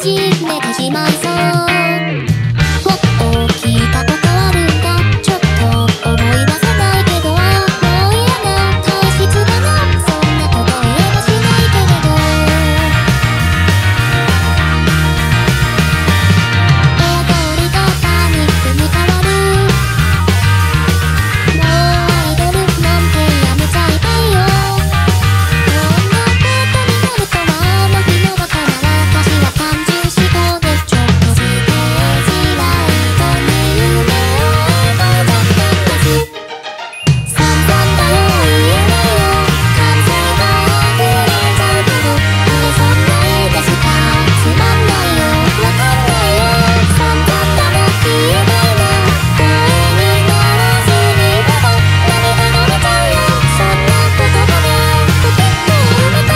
始めてしまいそう。もっと聞いたことあるんだ。ちょっと思い出せないけど、もう嫌な体質だな。そんなこと言えばしないけれど、エア通りがパニックに変わる。もうアイドルなんてやめちゃいたいよ。こんなことになるとは、あの日のバカな私は単純思考で、ちょっとステージライトに夢を描いちゃったんです。散々だよ言えないよ、感性が溢れちゃうけど、俺そんな絵でしかつまんないよ、わかんないよ。散々だも言えないな、声にならずにまだ涙が出ちゃうよ。そんな言葉でポケットを埋めた。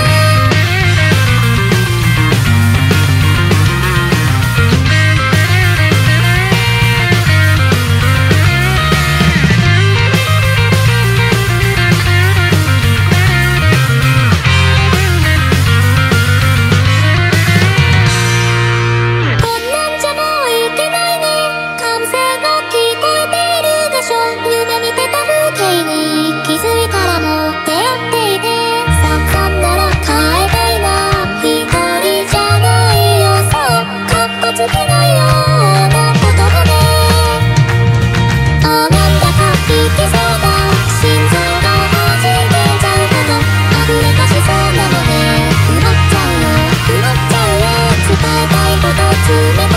こんなんじゃもういけないね。歓声が聞こえているでしょ。夢見てた風景に気づいたらもう出会っていて、散々なら変えたいな。一人じゃないよ、そうかっこつけないような言葉で、あ、なんだかいけそうだ。心臓が弾けちゃうほど溢れ出しそうなので、埋まっちゃうよ、埋まっちゃうよ。伝えたいこと詰め